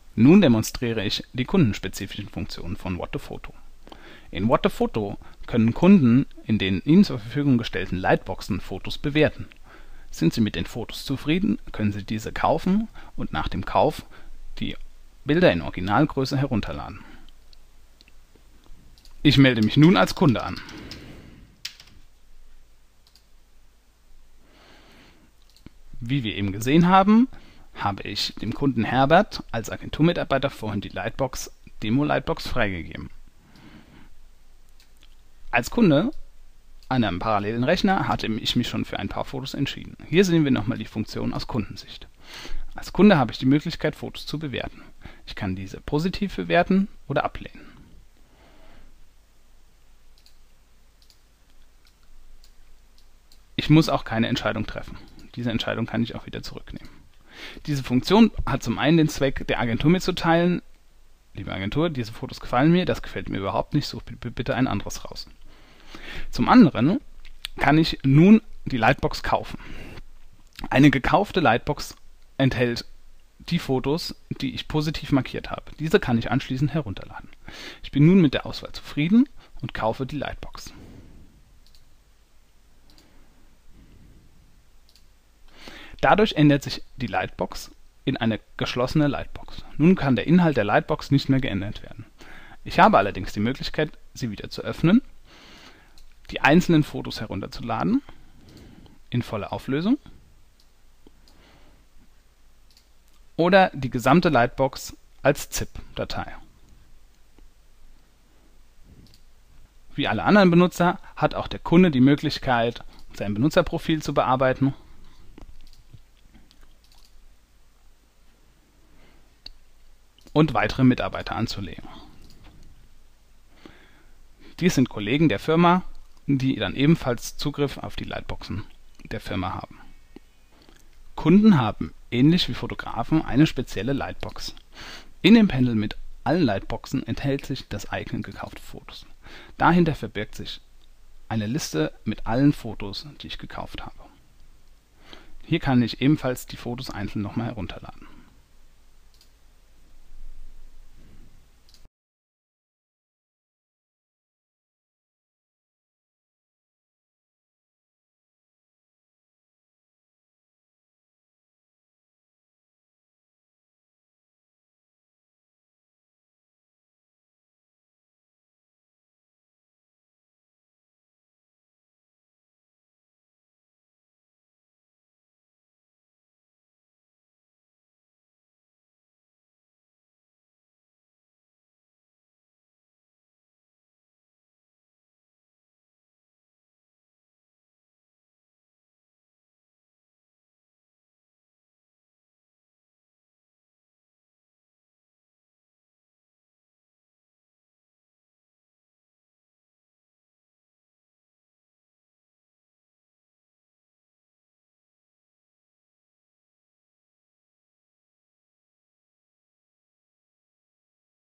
Nun demonstriere ich die kundenspezifischen Funktionen von What2Photo. In What2Photo können Kunden in den ihnen zur Verfügung gestellten Lightboxen Fotos bewerten. Sind sie mit den Fotos zufrieden, können sie diese kaufen und nach dem Kauf die Bilder in Originalgröße herunterladen. Ich melde mich nun als Kunde an. Wie wir eben gesehen haben, habe ich dem Kunden Herbert als Agenturmitarbeiter vorhin die Demo-Lightbox freigegeben. Als Kunde an einem parallelen Rechner hatte ich mich schon für ein paar Fotos entschieden. Hier sehen wir nochmal die Funktion aus Kundensicht. Als Kunde habe ich die Möglichkeit, Fotos zu bewerten. Ich kann diese positiv bewerten oder ablehnen. Ich muss auch keine Entscheidung treffen. Diese Entscheidung kann ich auch wieder zurücknehmen. Diese Funktion hat zum einen den Zweck, der Agentur mitzuteilen: Liebe Agentur, diese Fotos gefallen mir, das gefällt mir überhaupt nicht, such bitte ein anderes raus. Zum anderen kann ich nun die Lightbox kaufen. Eine gekaufte Lightbox enthält die Fotos, die ich positiv markiert habe. Diese kann ich anschließend herunterladen. Ich bin nun mit der Auswahl zufrieden und kaufe die Lightbox. Dadurch ändert sich die Lightbox in eine geschlossene Lightbox. Nun kann der Inhalt der Lightbox nicht mehr geändert werden. Ich habe allerdings die Möglichkeit, sie wieder zu öffnen, die einzelnen Fotos herunterzuladen in voller Auflösung oder die gesamte Lightbox als ZIP-Datei. Wie alle anderen Benutzer hat auch der Kunde die Möglichkeit, sein Benutzerprofil zu bearbeiten und weitere Mitarbeiter anzulegen. Dies sind Kollegen der Firma, die dann ebenfalls Zugriff auf die Lightboxen der Firma haben. Kunden haben, ähnlich wie Fotografen, eine spezielle Lightbox. In dem Panel mit allen Lightboxen enthält sich das Icon gekaufte Fotos. Dahinter verbirgt sich eine Liste mit allen Fotos, die ich gekauft habe. Hier kann ich ebenfalls die Fotos einzeln nochmal herunterladen.